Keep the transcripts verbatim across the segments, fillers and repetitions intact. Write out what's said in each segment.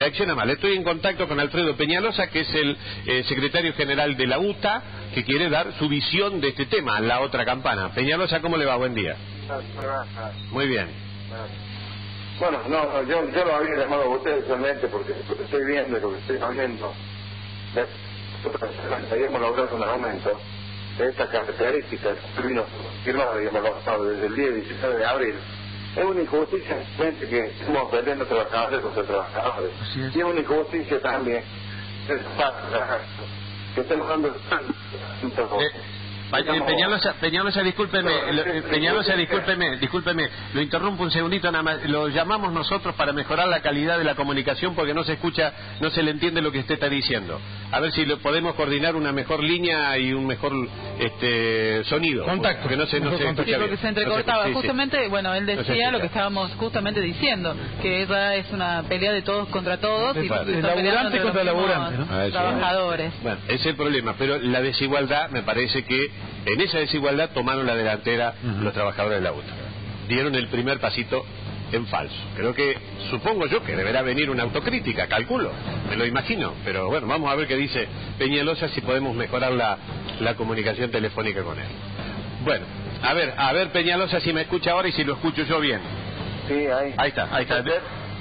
Reacciona mal. Estoy en contacto con Alfredo Peñalosa, que es el eh, secretario general de la U T A, que quiere dar su visión de este tema, la otra campana. Peñalosa, ¿cómo le va? Buen día. Muy bien. Bueno, no, yo, yo lo había llamado a ustedes solamente porque lo que estoy viendo y lo que estoy oyendo, habíamos logrado un aumento de estas características que vino firmado, digamos, desde el día diecinueve de abril. Es una injusticia que estamos perdiendo trabajadores contra trabajadores. Es. Y es una injusticia también que estamos dando... Eh. Peñalosa, Peñalosa, discúlpeme, Peñalosa, discúlpeme, discúlpeme, lo interrumpo un segundito nada más. Lo llamamos nosotros para mejorar la calidad de la comunicación porque no se escucha, no se le entiende lo que usted está diciendo. A ver si lo podemos coordinar una mejor línea y un mejor este sonido. Contacto. Que no se, no se escucha sí, porque se entrecortaba. No sé, sí, justamente, sí. Bueno, él decía no lo que estábamos justamente diciendo, que esa es una pelea de todos contra todos y el laburante contra el laburante, ¿no? Ah, trabajadores. Bueno, ese es el problema, pero la desigualdad me parece que en esa desigualdad tomaron la delantera uh-huh. los trabajadores de la U T A. Dieron el primer pasito en falso. Creo que, supongo yo, que deberá venir una autocrítica, calculo, me lo imagino. Pero bueno, vamos a ver qué dice Peñalosa, si podemos mejorar la, la comunicación telefónica con él. Bueno, a ver, a ver Peñalosa si me escucha ahora y si lo escucho yo bien. Sí, ahí. Ahí está, ahí está.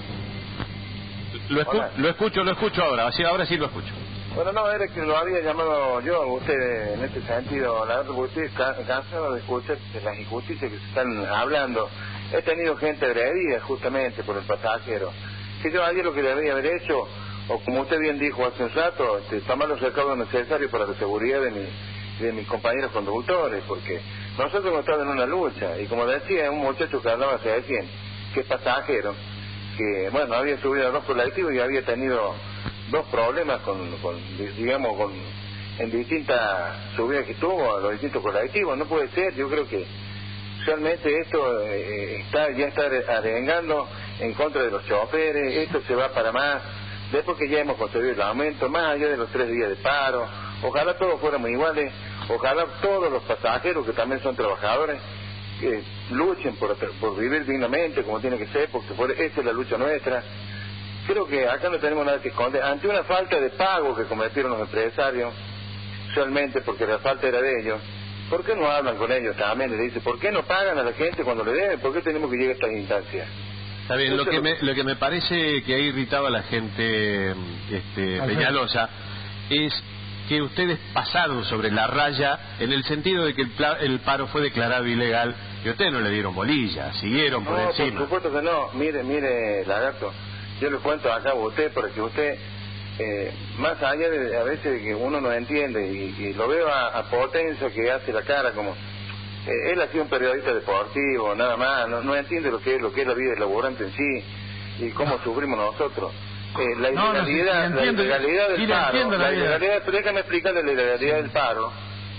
Lo, escu lo escucho, lo escucho ahora, así ahora sí lo escucho. Bueno, no, era que lo había llamado yo a usted en este sentido. La verdad que usted está cansado de escuchar de las injusticias que se están hablando. He tenido gente agredida justamente por el pasajero. Que yo ayer lo que debía haber hecho, o como usted bien dijo hace un rato, este, tomar los recaudos necesarios para la seguridad de, mi, de mis compañeros conductores, porque nosotros hemos estado en una lucha. Y como decía un muchacho que hablaba hace recién, que es pasajero, que bueno, había subido a dos colectivos y había tenido dos problemas con, con digamos, con en distintas subidas que tuvo a los distintos colectivos. No puede ser, yo creo que realmente esto eh, está ya está arengando en contra de los choferes. Esto se va para más, después que ya hemos conseguido el aumento, más allá de los tres días de paro. Ojalá todos fuéramos iguales, ojalá todos los pasajeros que también son trabajadores que luchen por, por vivir dignamente como tiene que ser, porque por, esta es la lucha nuestra. Creo que acá no tenemos nada que esconder. Ante una falta de pago que cometieron los empresarios, realmente porque la falta era de ellos, ¿por qué no hablan con ellos también? Le dicen, ¿por qué no pagan a la gente cuando le deben? ¿Por qué tenemos que llegar a estas instancias? Está bien, lo que, me, lo que me parece que ha irritado a la gente, este, Peñalosa, es que ustedes pasaron sobre la raya en el sentido de que el, el paro fue declarado ilegal y ustedes no le dieron bolilla, siguieron por no, encima. Por supuesto que no. Mire, mire, Lagarto, yo le cuento acá a usted para que usted, eh, más allá de a veces de que uno no entiende, y, y lo veo a, a Potencia que hace la cara como, eh, él ha sido un periodista deportivo, nada más, no, no entiende lo que es lo que es la vida del laborante en sí y cómo sufrimos nosotros. Eh, la ilegalidad, no, no, sí, sí, la ilegalidad del paro, la, la ilegalidad, pero déjame explicarle la ilegalidad del paro.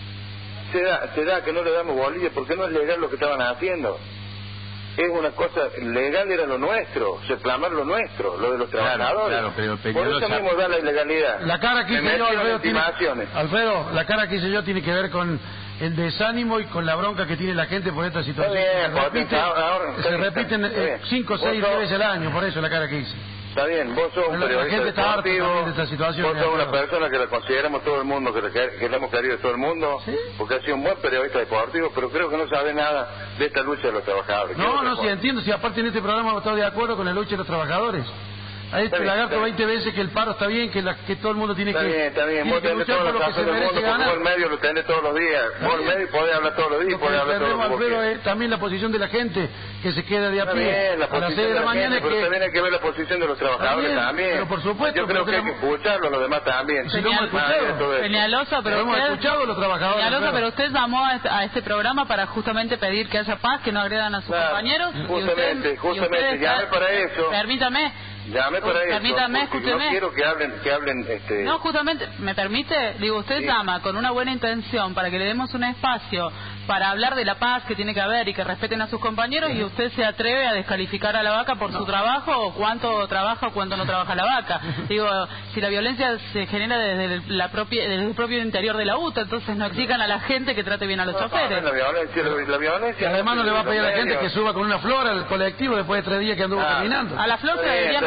Se da, se da que no le damos bolilla porque no es legal lo que estaban haciendo. Es una cosa, legal era lo nuestro, reclamar lo nuestro, lo de los trabajadores. Claro, claro, pero por eso mismo da la ilegalidad. La cara que hice yo, Alfredo, tiene, Alfredo, la cara que hice yo tiene que ver con el desánimo y con la bronca que tiene la gente por esta situación. Bien, se repite, ahora, se repiten eh, cinco o seis veces al año, por eso la cara que hice. Está bien, vos sos un bueno, periodista deportivo, de esta situación, vos sos una persona que la consideramos todo el mundo, que le, que le hemos querido todo el mundo, ¿sí? Porque ha sido un buen periodista deportivo, pero creo que no sabe nada de esta lucha de los trabajadores. No, no, sí entiendo, si aparte en este programa hemos estado de acuerdo con la lucha de los trabajadores. Ahí te Lagarto veinte veces que el paro está bien, que, la, que todo el mundo tiene está que... Bien, está bien, vos tenés todos los casos del mundo, porque ganar. vos el medio lo tenés todos los días, vos el medio podés hablar todos los días, podés hablar todos los días. Pero es también la posición de la gente que se queda de a pie bien, la a las seis de la mañana. Gente, que... Pero también hay que ver la posición de los trabajadores también. también. Pero por supuesto. Yo creo que hay que escucharlo, los demás también. Si lo hemos escuchado. Peñalosa, pero hemos escuchado los trabajadores. Peñalosa, pero usted llamó a este programa para justamente pedir que haya paz, que no agredan a sus claro, compañeros. Justamente, justamente, llamé para eso. Permítame. Llame para eso. Permítame, escúcheme. No quiero que hablen, que hablen, este... No, justamente, ¿me permite? Digo, usted sí. llama con una buena intención para que le demos un espacio para hablar de la paz que tiene que haber y que respeten a sus compañeros, y usted se atreve a descalificar a la vaca por no. su trabajo, o cuánto trabaja o cuánto no trabaja la vaca. Digo, si la violencia se genera desde, la propia, desde el propio interior de la U T A, entonces no exijan a la gente que trate bien a los no, choferes. No, la violencia, la, la violencia... Y además no le va a pedir a la gente que suba con una flor al colectivo después de tres días que anduvo ah, caminando. A la flor se debería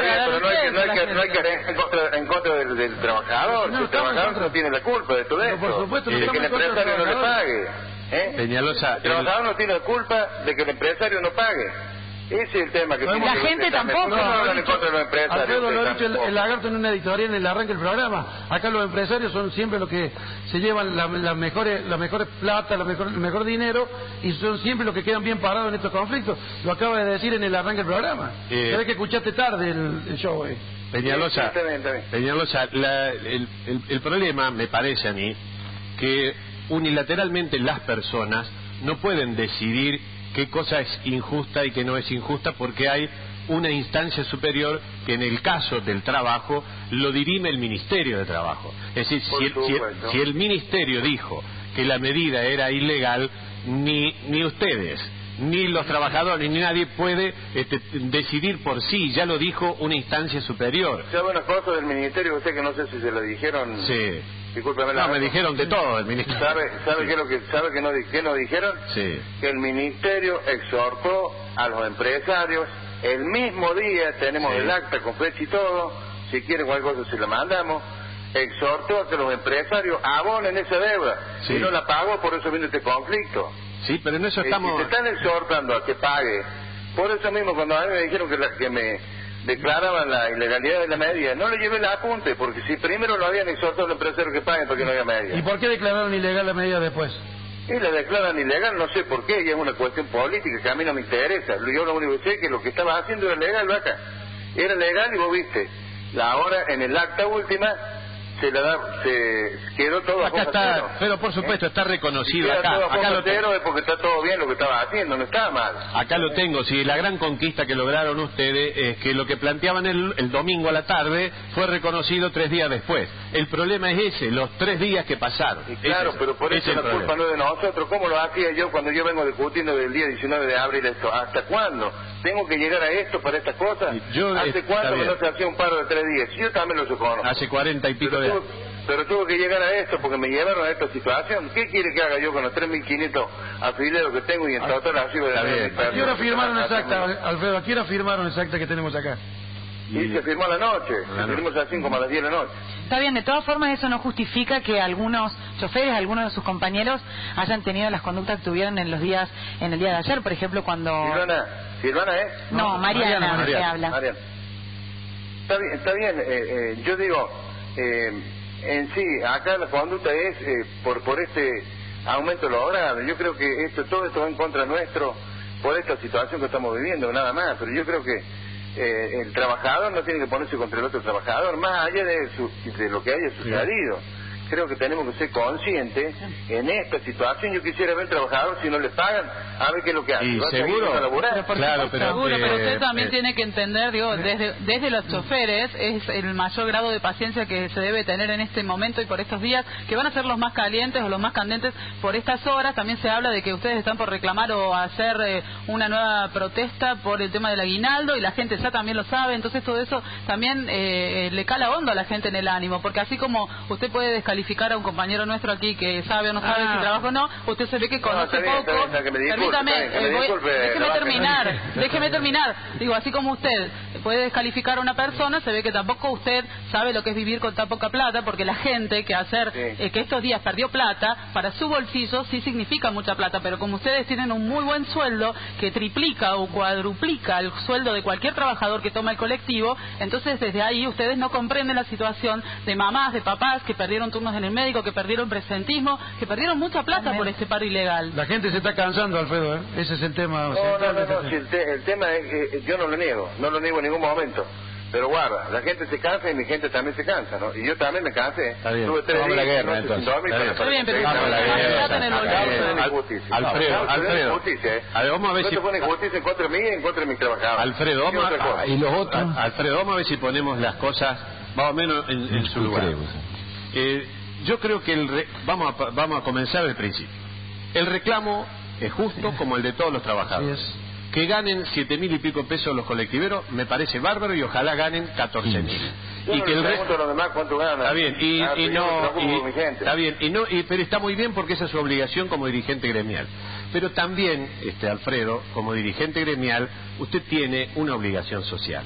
pero no hay que, no hay que, no hay que ir en contra, en contra del, del trabajador. No, el trabajador no tiene la culpa de todo no, esto. por supuesto, no de que el empresario no le pague. ¿eh? Peñalosa, el trabajador el... no tiene la culpa de que el empresario no pague. Ese es el tema que... La tiene gente que tampoco. No, no, en contra de los empresarios. Alfredo lo ha dicho el, el lagarto en una editorial en el arranque del programa. Acá los empresarios son siempre los que se llevan las la mejores la mejores plata, la mejor, el mejor dinero, y son siempre los que quedan bien parados en estos conflictos. Lo acaba de decir en el arranque del programa. Eh... Se ve que escuchaste tarde el, el show. Eh. Peñalosa, sí, está bien, está bien. Peñalosa la, el, el, el problema, me parece a mí, que unilateralmente las personas no pueden decidir qué cosa es injusta y qué no es injusta, porque hay una instancia superior que en el caso del trabajo lo dirime el Ministerio de Trabajo. Es decir, si el, si, el, si el Ministerio dijo que la medida era ilegal, ni, ni ustedes, ni los trabajadores, ni nadie puede este, decidir por sí, ya lo dijo una instancia superior. ¿Sabe una cosa del Ministerio? Usted que no sé si se lo dijeron... Sí. Discúlpeme, no, me dijeron de todo el Ministerio. ¿Sabe, sabe sí. qué es lo que, sabe que no, qué nos dijeron? Sí. Que el Ministerio exhortó a los empresarios, el mismo día, tenemos sí. el acta con fecha y todo, si quiere cualquier cosa se la mandamos, exhortó a que los empresarios abonen esa deuda, sí. y no la pagó, por eso vino este conflicto. Sí, pero en eso estamos... Y si te están exhortando a que pague, por eso mismo cuando a mí me dijeron que, la, que me declaraban la ilegalidad de la medida, no le llevé el apunte, porque si primero lo habían exhortado al empresario que paguen porque no había medida. ¿Y por qué declararon ilegal la medida después? Y la declaran ilegal, no sé por qué, y es una cuestión política que a mí no me interesa. Yo lo único que sé es que lo que estaba haciendo era legal, vaca. Era legal y vos viste, la ahora en el acta última se la da, se quedó todo acá a está, cero. pero por supuesto ¿Eh? está reconocido queda acá. Todo a acá lo cero es porque está todo bien lo que estaba haciendo, no estaba mal. Acá lo tengo, si la gran conquista que lograron ustedes es que lo que planteaban el, el domingo a la tarde fue reconocido tres días después. El problema es ese, los tres días que pasaron. Y claro, ese, pero por eso la culpa problema. no es de nosotros. ¿Cómo lo hacía yo cuando yo vengo discutiendo del día diecinueve de abril esto? ¿Hasta cuándo? ¿Tengo que llegar a esto para estas cosas? Yo, ¿Hace eh, cuánto que no se hacía un paro de tres días? Yo también lo conozco. Hace cuarenta y pico pero de tuvo, años. Pero tuve que llegar a esto porque me llevaron a esta situación. ¿Qué quiere que haga yo con los tres mil quinientos afiliados que tengo y en total así de ¿A qué hora firmaron exacta, Alfredo? ¿A qué hora firmaron exacta que tenemos acá? Y se firmó a la noche, se firmó a las cinco más a las diez de la noche. Está bien, de todas formas eso no justifica que algunos choferes, algunos de sus compañeros hayan tenido las conductas que tuvieron en los días, en el día de ayer, por ejemplo, cuando... Silvana, Silvana, ¿eh? No, no Mariana, Mariana, Mariana, que habla. Mariana. Está bien, está bien, eh, eh, yo digo, eh, en sí, acá la conducta es eh, por por este aumento logrado. Yo creo que esto todo esto va en contra nuestro por esta situación que estamos viviendo, nada más, pero yo creo que Eh, el trabajador no tiene que ponerse contra el otro trabajador, más allá de, su, de lo que haya sucedido. Creo que tenemos que ser conscientes en esta situación. Yo quisiera ver al trabajador, si no le pagan, a ver qué es lo que hace. Y ¿Va seguro, a laburar? claro, pero, seguro, eh, pero usted también eh, tiene que entender, digo, desde, desde los choferes es el mayor grado de paciencia que se debe tener en este momento y por estos días, que van a ser los más calientes o los más candentes por estas horas. También se habla de que ustedes están por reclamar o hacer eh, una nueva protesta por el tema del aguinaldo y la gente ya también lo sabe. Entonces todo eso también eh, le cala hondo a la gente en el ánimo, porque así como usted puede descalificar a un compañero nuestro aquí que sabe o no sabe ah. si trabaja o no, usted se ve que conoce no, poco. Bien, bien, disculpe, Permítame, bien, eh, voy, disculpe, déjeme la terminar, vaca. déjeme terminar. Digo, así como usted puede descalificar a una persona, se ve que tampoco usted sabe lo que es vivir con tan poca plata, porque la gente que hacer sí. eh, que estos días perdió plata, para su bolsillo sí significa mucha plata, pero como ustedes tienen un muy buen sueldo que triplica o cuadruplica el sueldo de cualquier trabajador que toma el colectivo, entonces desde ahí ustedes no comprenden la situación de mamás, de papás que perdieron turnos en el médico, que perdieron presentismo, que perdieron mucha plata por este paro ilegal. La gente se está cansando, Alfredo, ¿eh? Ese es el tema. No, no, no, no, si el, te, el tema es que yo no lo niego, no lo niego en ningún momento. Pero guarda, la gente se cansa y mi gente también se cansa, ¿no? Y yo también me cansé. Está bien. Tuve tres Vamos a la días, guerra, no entonces. Dormir, Está bien, para, bien, pero vamos a la guerra. Alfredo, Alfredo, ¿eh? a ver, vamos a ver no si... te pones justicia en contra de mí y en contra de mis trabajadores. Alfredo, vamos a... ¿Y los otros? Alfredo, vamos a ver si ponemos las cosas más o menos en, en su lugar. Eh, yo creo que el re... vamos, a, vamos a comenzar del principio. El reclamo es justo como el de todos los trabajadores. Que ganen siete mil y pico pesos los colectiveros me parece bárbaro y ojalá ganen catorce mil. Yo y no que el resto re... a los demás cuánto ganan. Está bien, y, ah, y no, y, está bien, y no, y, pero está muy bien porque esa es su obligación como dirigente gremial. Pero también, este Alfredo, como dirigente gremial, usted tiene una obligación social.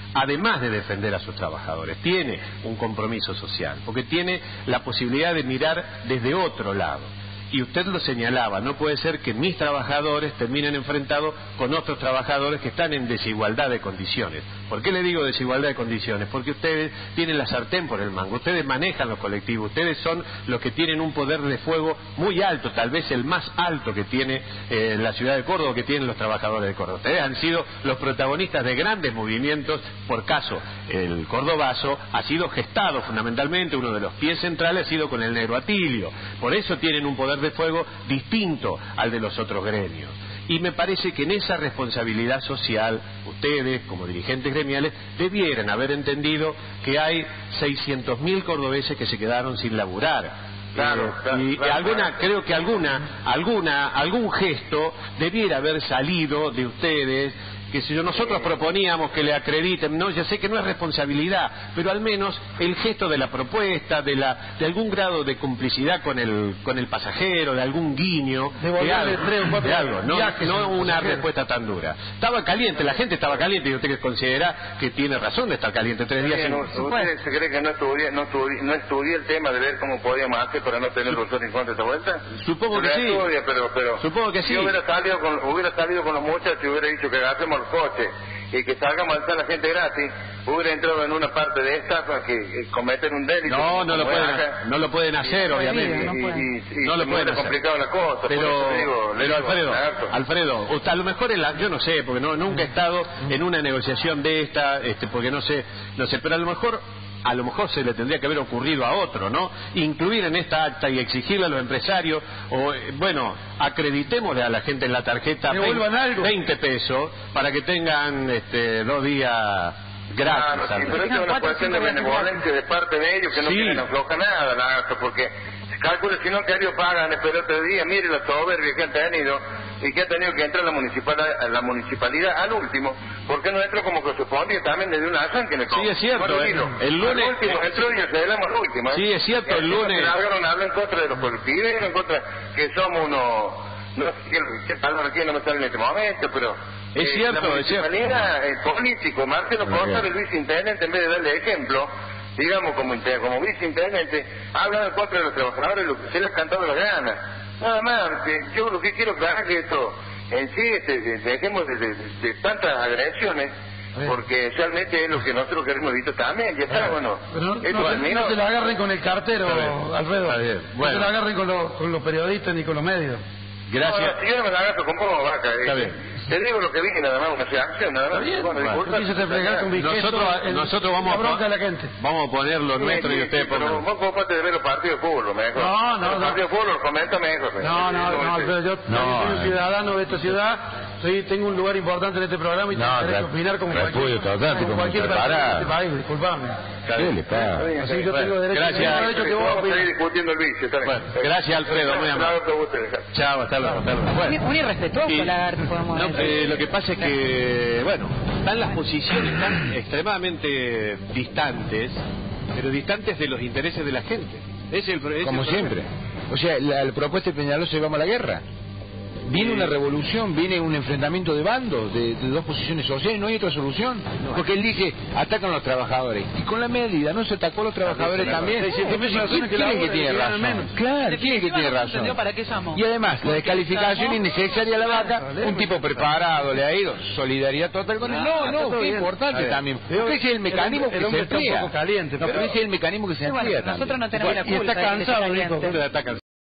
además de defender a sus trabajadores, tiene un compromiso social, porque tiene la posibilidad de mirar desde otro lado. Y usted lo señalaba, no puede ser que mis trabajadores terminen enfrentados con otros trabajadores que están en desigualdad de condiciones. ¿Por qué le digo desigualdad de condiciones? Porque ustedes tienen la sartén por el mango, ustedes manejan los colectivos, ustedes son los que tienen un poder de fuego muy alto, tal vez el más alto que tiene eh, la ciudad de Córdoba, que tienen los trabajadores de Córdoba. Ustedes han sido los protagonistas de grandes movimientos, por caso, el cordobazo ha sido gestado fundamentalmente, uno de los pies centrales ha sido con el negro Atilio, por eso tienen un poder de fuego distinto al de los otros gremios. Y me parece que en esa responsabilidad social, ustedes, como dirigentes gremiales, debieran haber entendido que hay seiscientos mil cordobeses que se quedaron sin laburar. Claro, eh, claro, y claro, alguna, claro. creo que alguna, alguna, algún gesto debiera haber salido de ustedes, que si nosotros proponíamos que le acrediten, no, ya sé que no es responsabilidad, pero al menos el gesto de la propuesta, de la, de algún grado de complicidad con el, con el pasajero, de algún guiño, de algo, tres o cuatro de algo, no, viajes no en una pasajero. respuesta tan dura. Estaba caliente, la gente estaba caliente y usted considera que tiene razón de estar caliente tres días. Bien, sin... ¿Usted se cree que no estudié, no, estudié, no estudié el tema de ver cómo podíamos hacer para no tener los dos en contra esta vuelta? Supongo que Yo sí. estudia, pero, pero Supongo que si sí. hubiera salido con, hubiera salido con los muchachos y hubiera dicho que hacemos el coche y que salgamos a alzar a la gente gratis, hubiera entrado en una parte de esta que, que cometen un delito. No, no lo como pueden, acá. no lo pueden hacer, Y- obviamente. y- no pueden. y- y- No lo y pueden hubiera hacer. complicado la cosa. por Pero, eso digo, le pero digo, Alfredo, harto. Alfredo, usted, a lo mejor en la, yo no sé, porque no, nunca he estado en una negociación de esta, este, porque no sé, no sé, pero a lo mejor, a lo mejor se le tendría que haber ocurrido a otro, ¿no? Incluir en esta acta y exigirle a los empresarios, o eh, bueno, acreditémosle a la gente en la tarjeta Devuelvan algo. veinte pesos para que tengan este, dos días gratis. Claro, sí, ¿sabes? pero esto es una cuestión de benevolencia de parte de ellos que no Sí. quieren aflojar nada, nada, porque calcula si no que ellos pagan, esperó tres días, mire la soberbia que han tenido y que ha tenido que entrar la municipalidad, la municipalidad al último, porque no entró como correspondía también desde una acción que le Sí, es cierto, Bueno, eh, miro, el lunes- al último, entró y se al último. ¿eh? Sí, es cierto, Y el encima lunes- se largaron a hablar en contra de los colectiveros, en contra que somos unos, no sé qué, qué palabra aquí no me sale en este momento, pero Es eh, cierto, la es cierto. municipalidad, el político, Marcelo Costa, el viceintendente, en vez de darle ejemplo, digamos como, inter- como viceintendente, habla en contra de los trabajadores lo que se les ha cantado la gana. Nada más, que yo lo que quiero aclarar es que esto, en sí, este, de- dejemos de, de- de tantas agresiones, porque realmente es lo que nosotros queremos evitar también, ya está, bueno. Pero no, esto no, al se- menos- no se la agarren con el cartero, Está bien, Alfredo. está bien. No Bueno. se la agarren con, los- con los periodistas ni con los medios. Gracias. No, no, si yo no me la agarro con poco vaca. eh. Está bien. Te digo lo que vi, nada más, una acción, nada más. Está bien. Bueno, Bueno. disculpa. Tú quisiste fregar con mi gesto Nosotros, en- nosotros vamos, la a, bronca de la gente. vamos a poner lo Sí, nuestro sí, y ustedes sí, pero pongan. vos comparte de ver los partidos de fútbol, mejor. No, no, Los no. partidos de fútbol, comenta mejor. No, no, no, Alfredo, yo No, también soy un eh. ciudadano de esta ciudad, soy, tengo un lugar importante en este programa y No, tengo que re- opinar como repudio cualquier, total, como como cualquier preparado. persona de este país, disculpame. ¿Qué le pasa? Así yo tengo derecho, Gracias. tengo derecho que vos Vamos a opines. seguir discutiendo el vicio, está bien. Bueno, gracias, Alfredo, muy amable. Claro que vos te dejás. Chao, hasta luego. Hasta luego. Un, Bueno. un irrespetuoso, Y- lagarto, podemos no, decir. eh, lo que pasa es que, bueno, están las posiciones tan extremadamente distantes, pero distantes de los intereses de la gente. Es el, pro- es Como el problema. siempre. O sea, la, la propuesta de Peñalosa es vamos a la guerra. Viene Sí. una revolución, viene un enfrentamiento de bandos, de, de dos posiciones sociales, no hay otra solución. Porque él dice, atacan a los trabajadores. Y con la medida, ¿no se atacó a los trabajadores también? Sí, sí, sí, ¿Quién sí, quién que es el que laburan, tiene que ganan razón? menos. Claro, ¿quién es el que tiene no razón? entendió para qué llamó. Y además, la descalificación estamos- innecesaria a la vaca, un tipo preparado le ha ido, solidaridad total con él. Ah, No, está no, todo qué bien. importante Está bien. también. Digo, Porque ese es el mecanismo el que hombre se está un enfría. poco caliente, No, pero pero- ese es el mecanismo que se Sí, bueno, enfría nosotros también. no tenemos la Y está culpa de que esté cansado, dijo. caliente. Ustedes atacan